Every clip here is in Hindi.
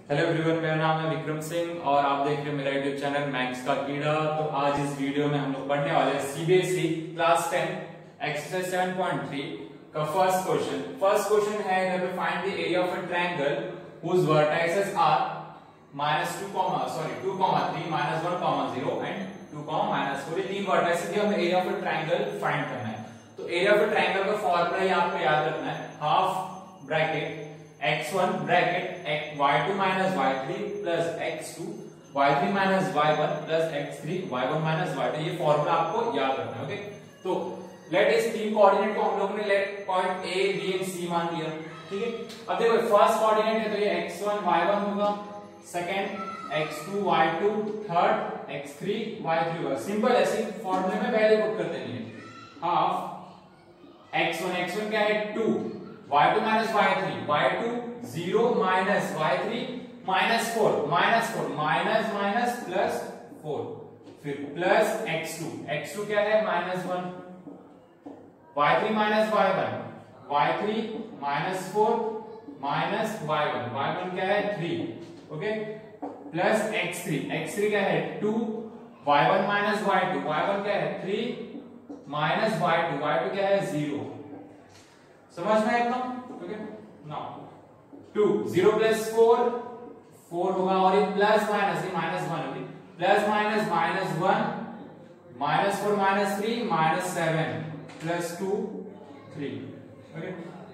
हेलो एवरीवन, मेरा नाम है विक्रम सिंह और आप देख रहे हैं मेरा यूट्यूब चैनल मैथ्स का कीड़ा। तो आज इस वीडियो में हम लोग पढ़ने वाले हैं सीबीएसई क्लास 10 एक्सरसाइज 7.3 का फर्स्ट क्वेश्चन। फर्स्ट क्वेश्चन है इधर पे find the area of a triangle whose vertexes are -2, 2, 3, -1, 0 and 2, -4। ये तीन वर्टेक्सेस के हमें area of a triangle find करना है। तो एरिया ऑफ अ ट्रायंगल का फार्मूला ही आपको याद रखना है, half bracket x1 bracket y2 minus y3 plus x2 y3 minus y1 plus x3 y1 minus y2। ये फॉर्मूला आपको याद रखना है। ओके, तो लेट इस तीन कोऑर्डिनेट को हम लोगों ने let point a b and c मान लिया। ठीक है, अब देखो फर्स्ट कोऑर्डिनेट है तो ये x1 y1 होगा, second x2 y2, third x3 y3 होगा। सिंपल ऐसे फॉर्मूले में वैल्यू पुट कर देनी है। हाफ x1 क्या है 2, y2 minus y3, y2 0 minus y3 -4, minus plus 4, फिर plus x2 क्या है -1, y3 minus y1, y3 -4 minus y1 क्या है 3, ओके, प्लस x3 क्या है 2, y1 minus y2, y1 क्या है 3 minus y2 क्या है 0। समझ में एकदम? ओके, नाउ 2 0 plus 4 होगा और ये प्लस माइनस ये -1 होगी, प्लस माइनस -1 -4 -3 -7 प्लस 2 3। ओके,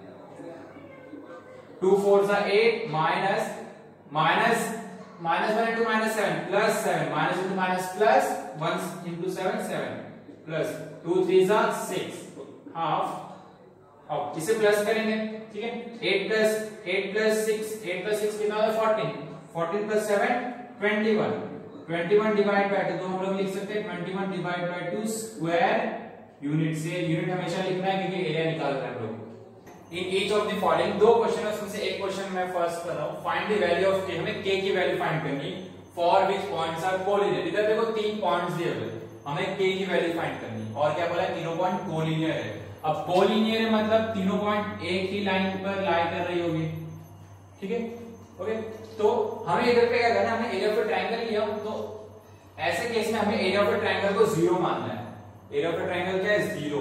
2 4 जा 8 minus -1 into -7 plus 7 -1 plus 1 into 7 7 plus 2 3 जा 6 हाफ। अब इसे प्लस करेंगे, ठीक है, 8 plus 6 कितना होगा 14 plus 7 21 डिवाइड बाय 2 तो हम लोग लिख सकते हैं 21 डिवाइड बाय 2 स्क्वायर यूनिट से। यूनिट हमेशा लिखना है क्योंकि एरिया निकाल रहे हैं हम लोग। In each of the following, दो क्वेश्चन है उसमें से एक क्वेश्चन मैं फर्स्ट कर रहा हूं, find the value of k। हमें k की वैल्यू फाइंड करनी, for which points are collinear. इधर देखो तीन पॉइंट्स दिए हुए, हमें k की वैल्यू फाइंड करनी और क्या बोला है तीनों पॉइंट कोलिनियर है। अब कोलिनियर है मतलब तीनों पॉइंट एक ही लाइन पर लाई कर रही होगी। ठीक है, ओके, तो हमें इधर पे क्या करना है, हमने एरिया ऑफ अ ट्रायंगल लिया तो ऐसे केस में हमें एरिया ऑफ अ ट्रायंगल को 0 मानना है। एरिया ऑफ अ ट्रायंगल क्या है 0।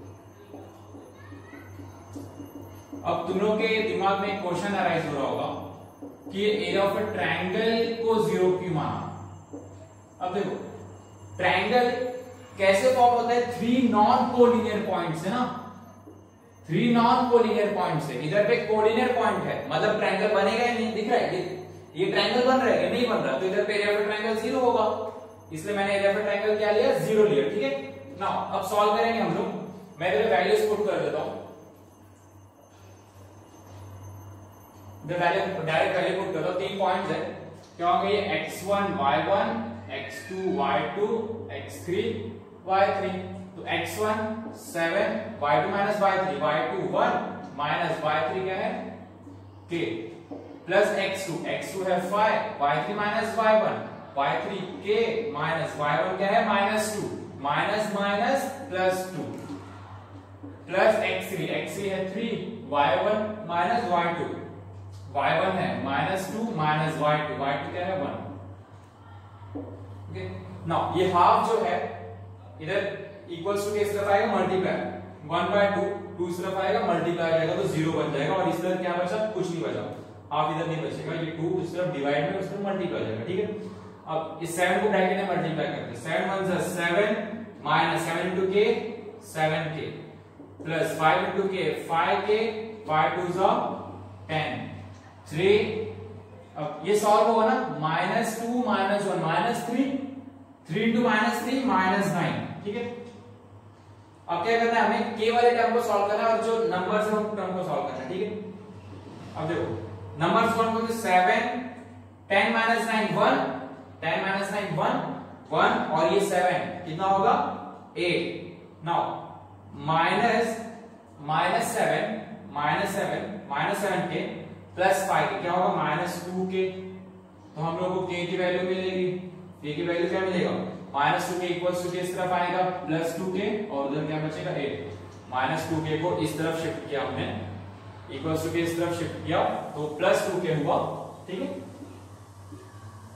अब तुम लोग के दिमाग में एक क्वेश्चन अराइज हो रहा होगा कि एरिया ऑफ अ ट्रायंगल को 0 क्यों माना। अब देखो ट्रायंगल कैसे फॉर्म होता है, 3 नॉन कोलिनियर पॉइंट्स है ना, 3 नॉन कोलिनियर पॉइंट्स है। इधर पे कोलिनियर पॉइंट है मतलब ट्रायंगल बनेगा या नहीं, दिख रहा है ये ट्रायंगल बन रहा है या नहीं बन रहा, तो इधर पे एरिया ऑफ ट्रायंगल 0 होगा, इसलिए मैंने एरिया ऑफ ट्रायंगल क्या लिया 0 लिया। ठीक है, नाउ अब सॉल्व करेंगे हम लोग। मैं इधर वैल्यूज पुट कर देता हूं, डायरेक्ट वैल्यू पुट करता हूं। 3 पॉइंट्स है, क्या होंगे ये x1 y1, x2 y2, x3 y3। तो x1 7, y2 minus y3, y2 1 minus y3 क्या है k, प्लस x2 है 5, y3 minus y1, y3 k minus y1 क्या है -2, माइनस प्लस 2 प्लस x3 है 3, y1 minus y2, y1 है -2 minus y2 क्या है 1। ओके, नाउ ये हाफ जो है इधर इक्वल्स टू किस तरफ आएगा मल्टीप्लाई, 1/2 2 इस तरफ आएगा मल्टीप्लाई जाएगा तो 0 बन जाएगा और इस तरफ क्या बचा, कुछ नहीं बचा, हाफ इधर नहीं बचेगा, ये 2 इस तरफ डिवाइड में उस तरफ मल्टीप्लाई जाएगा। ठीक है, अब इस 7 को ब्रैकेट में मल्टीप्लाई करते हैं, 7 1 जा 7 minus 7 into k 7k plus 5 into k 5k 5 2 जा 10 3। अब ये सॉल्व होगा ना, -2 -1 -3 3 into -3 -9। ठीक है, अब क्या करना है, हमें k वाले टर्म को सॉल्व करना है और जो नंबर्स है उन टर्म को सॉल्व करना है। ठीक है, अब देखो नंबर्स कौन कौन से 7 10 -9 1 10 -9 1 और ये 7 कितना होगा 8। नाउ -7k प्लस 5 क्या होगा -2k, तो हम लोग को k की वैल्यू मिलेगी, k की वैल्यू क्या मिलेगा -2k इक्वल्स टू इस तरफ आएगा +2k और उधर क्या बचेगा 8। -2k को इस तरफ शिफ्ट किया हमने, इक्वल्स टू के इस तरफ शिफ्ट किया तो +2k हुआ। ठीक है,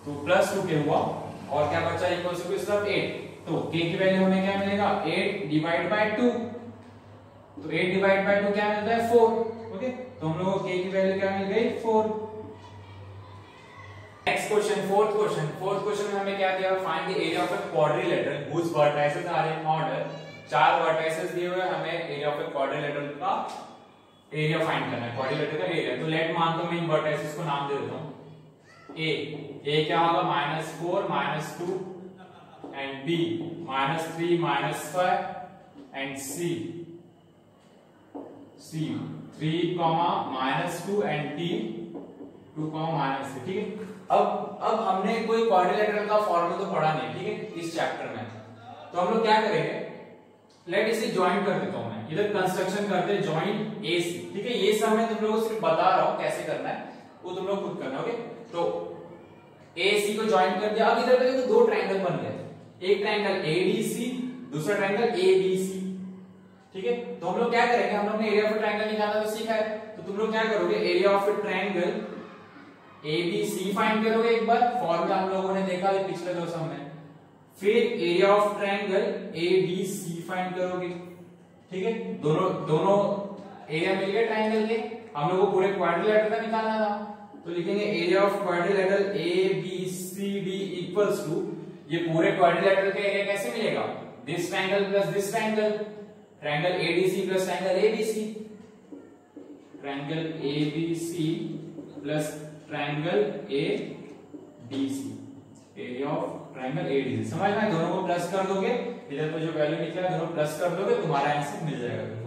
तो +2k हुआ और क्या बचा इक्वल टू इस तरफ 8। तो k की वैल्यू हमें क्या मिलेगा 8 डिवाइड बाय 2। तो 8 डिवाइड बाय 2 क्या मिलता है 4। ओके, तो हम लोगों को k की वैल्यू क्या मिल गई 4। नेक्स्ट क्वेश्चन, फोर्थ क्वेश्चन में हमें क्या दिया, find the area of a quadrilateral whose vertices are in order. 4 vertices दिए हुए, हमें एरिया ऑफ अ क्वाड्रिलेटरल का एरिया फाइंड करना है, क्वाड्रिलेटरल का एरिया। तो लेट मान दो मैं इन वर्टिसेस को नाम दे देता हूं। ए क्या होगा -4 -2 and B -3 -5 and C 3, -2 and D 2, -3। ठीक है, अब हमने कोई क्वाड्रिलेटरल का फॉर्मूला तो पढ़ा नहीं, ठीक है, इस चैप्टर में। तो हम लोग क्या करेंगे, लेट इसे ज्वाइन कर देता हूं मैं, इधर कंस्ट्रक्शन करते हैं ज्वाइन ए सी। ठीक है, ये सब मैं तुम लोगों को सिर्फ बता रहा हूं कैसे करना है, वो तुम लोग खुद करना। ओके, तो ए सी को ज्वाइन कर दिया। अब इधर पे देखो 2 ट्रायंगल बन गए, एक ट्रायंगल एडीसी, दूसरा ट्रायंगल एबीसी। ठीक है, तो हम लोग क्या करेंगे, हम लोग ने एरिया ऑफ ट्रायंगल निकालना तो सीखा है, तो तुम लोग क्या करोगे, area of triangle ABC find करोगे एक बार, फॉर्मूला हम लोगों ने देखा है पिछले 2 सम में। फिर area of triangle ABC find करोगे। ठीक है, दोनों एरिया मिल गए ट्रायंगल के, हम लोग को पूरे क्वाड्रिलेटरल का निकालना था। तो लिखेंगे area of quadrilateral ABCD equals to, ये पूरे क्वाड्रिलेटरल का एरिया कैसे मिलेगा, this triangle plus this triangle, triangle ADC plus triangle ABC, triangle ABC plus triangle ADC, area of triangle ADC. समझ में, दोनों को प्लस कर दोगे, इधर पे जो वैल्यू निकला दोनों प्लस कर दोगे, तुम्हारा आंसर मिल जाएगा।